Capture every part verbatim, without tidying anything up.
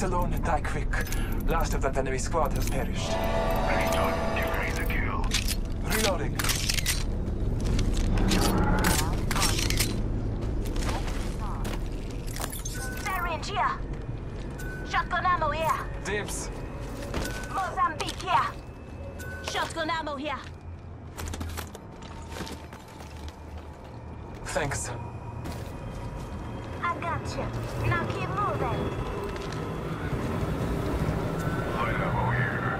Fight alone and die quick. Last of that enemy squad has perished. Ready, done. Get ready to kill. Reloading. Syringe here. Shotgun ammo here. Dibs. Mozambique here. Shotgun ammo here. Thanks. I got you. Now keep moving. Light ammo here.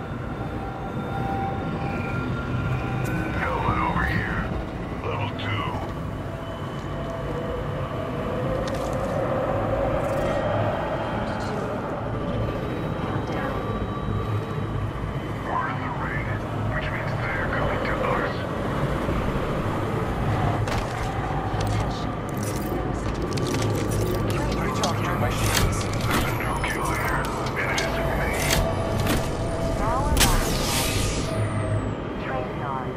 Helmet over here. Level two. We're in the rain, which means they're coming to us. Recharging my shields. There's a new kill here, and it isn't me. Now we're on. Train yard.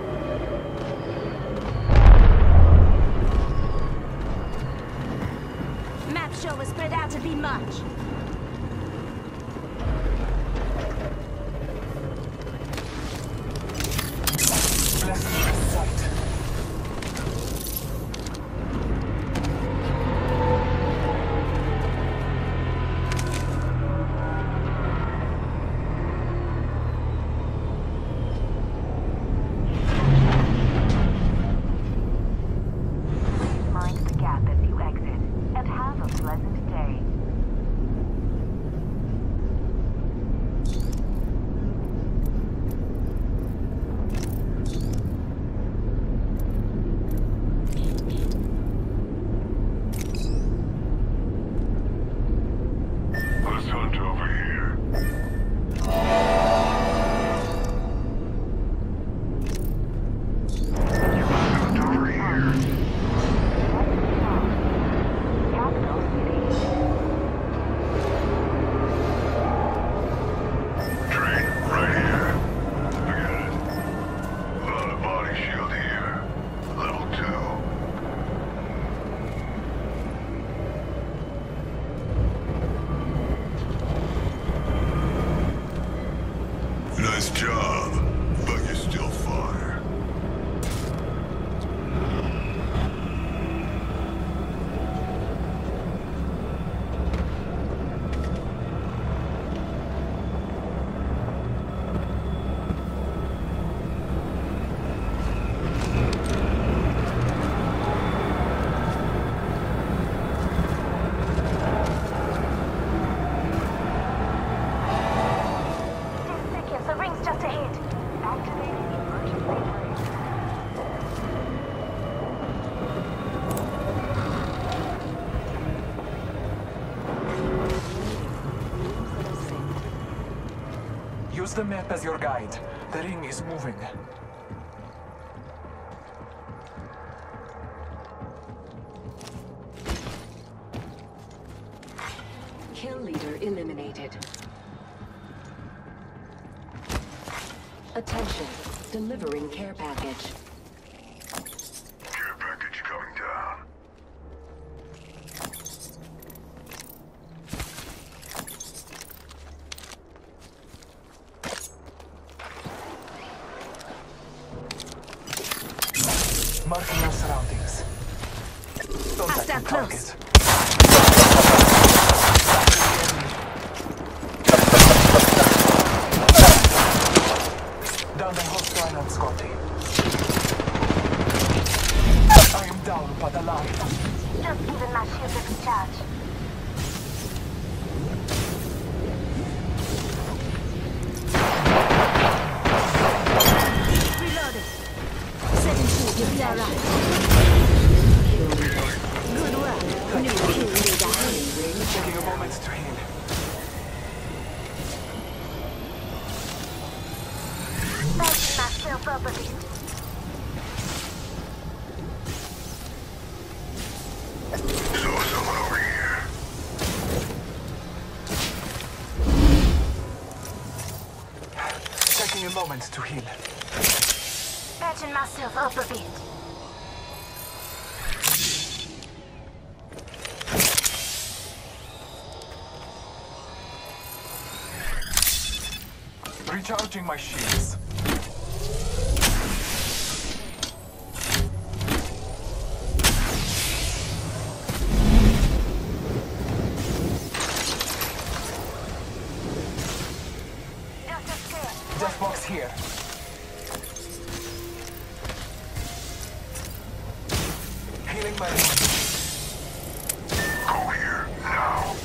Map show was spread out to be much. Blessed be the sight. Mind the gap as you exit, and have a pleasant day. Let's hunt over here. Hunt over here. Capital City. Train right here. Forget it. Found a body shield here. Level two. Nice job, but you still fire. Ten seconds, the ring's just ahead. Activating emergency brake. Use the map as your guide. The ring is moving. Kill leader eliminated. Attention, delivering care package. Care package coming down. Marking our surroundings. Don't let Hostile them close. target. Down the hostile and Scotty. I am down but alive. Just given my shield a recharge. Reloaded. Setting shield, you'll be alright. Good work. New kill leader. Taking a moment to heal. Backing myself up a bit. So someone over here. Taking a moment to heal. Patching myself up a bit. Recharging my shields. Just a scare. Death box here. Healing my wounds. Go here, now.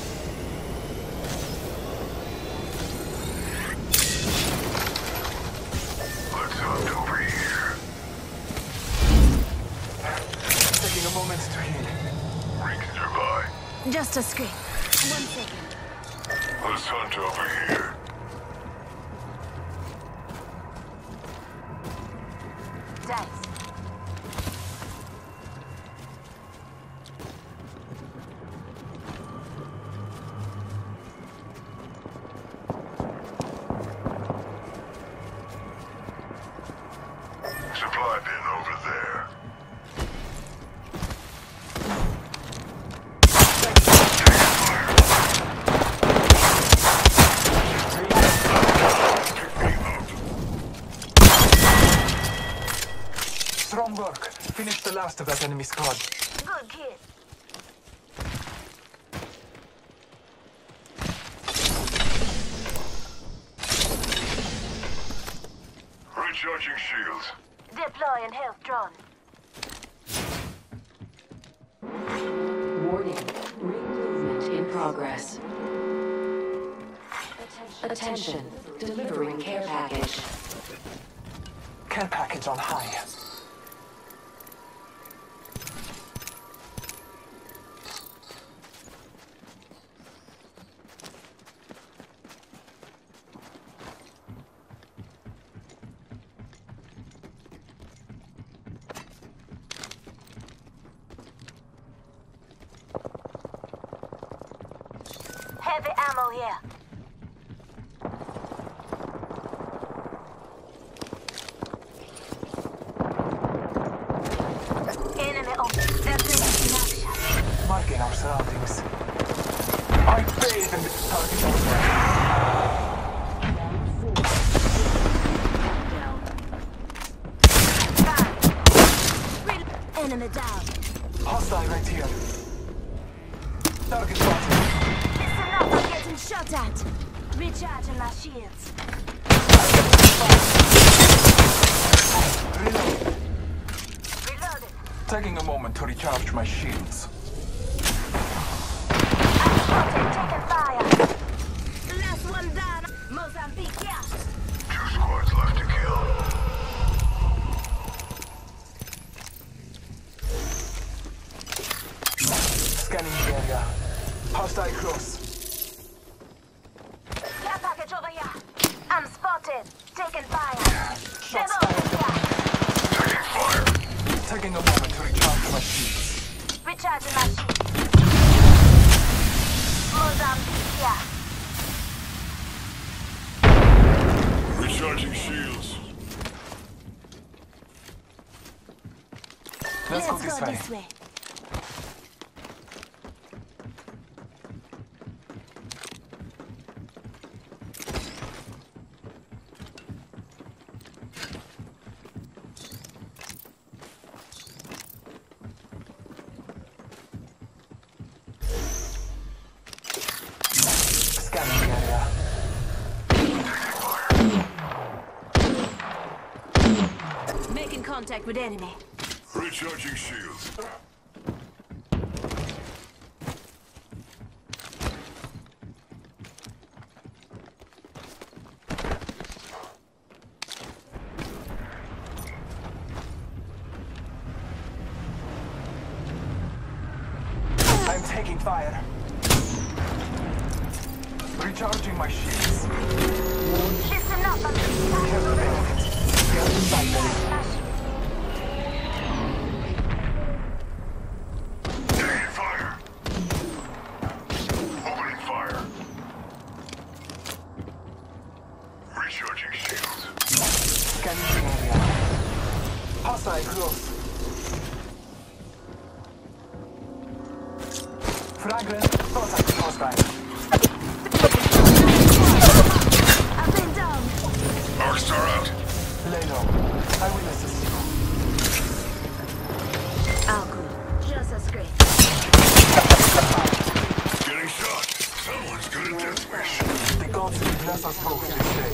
Let's hunt over here. Taking a moment to heal. Rings nearby. Just a scare. One second. Let's hunt over here. Dice. Supply bin over there. Strong work. Finish the last of that enemy squad. Good kid. Recharging shields. Deploying health drone. Warning. Ring movement in progress. Attention. Delivering care package. Care package on high. Heavy ammo here. Enemy on. That's it in action. Marking our surroundings. I bathe in the target over there. Enemy down. Hostile right here. Target spotted. Listen up, I'm getting shot at. Recharging my shields. Reload. Reloaded. Taking a moment to recharge my shields. I'm spotted, taking fire. Last one down. Mozambique, yeah. Two squads left to kill. Scanning the area. Hostile close. Care package over here. I'm spotted. Taking fire. Shots They're over fired. here. Taking fire. Taking a moment to recharge my shields. Recharging my shields. Mozambique, yeah. Recharging shields. Let's go Let's this go way. this way. Scanning the area. Making contact with enemy. Recharging shields. I'm taking fire. Recharging my shields. Listen up, I'm Careful, benefits. Get inside them. Taking fire. Opening fire. Recharging shields. Scanning the area. Hostile close. Fragment. Contact hostile. I've been down. out. Lay low. I will assist you. All good. Just as great. Getting shot. Someone's got a death wish. The gods will bless us both this day.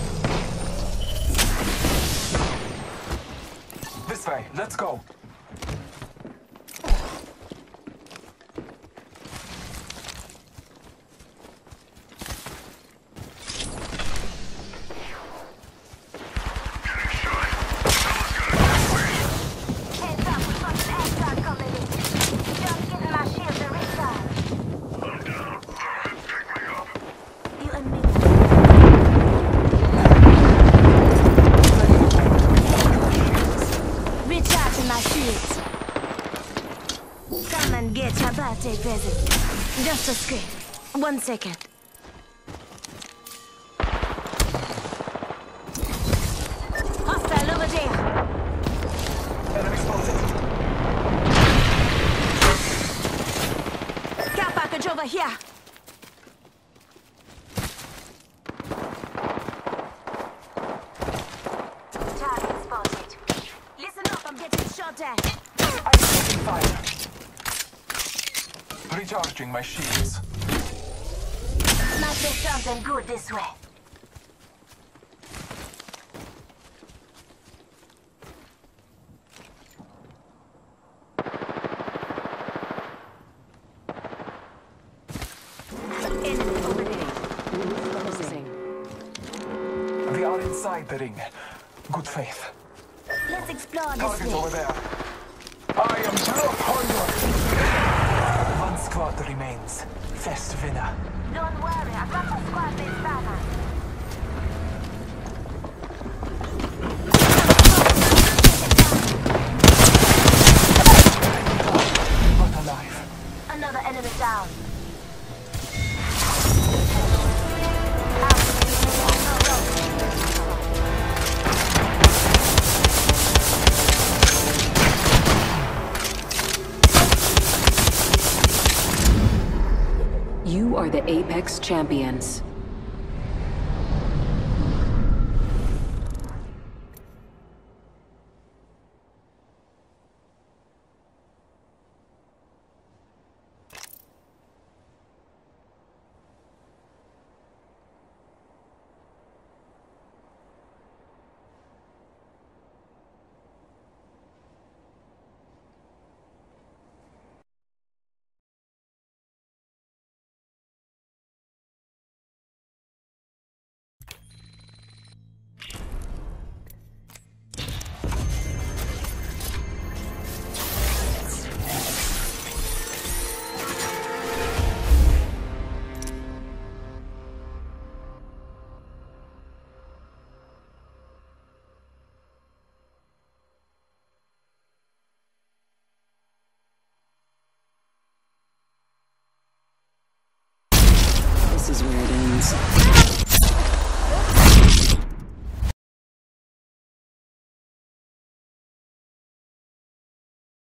This way. Let's go. Getting shot. Someone's got a death wish. Heads up, we got an aircraft coming in. Just giving my shield a recharge. I'm down. Pick me up. You and me. Recharging my shields. Come and get your birthday present. Just a script. One second. Hostile over there. Enemy spotted. Care package over here. Target spotted. Listen up, I'm getting shot at. I'm taking fire. Recharging my shields. Might be something good this way. Enemy over there. Closing. We are inside the ring. Good faith. Let's explore this Target over way. there. I am blood hunger. One squad remains. Fest winner. Don't worry, I've got a squad in Savannah. But alive. Another enemy down. You are the Apex Champions. This is where it ends.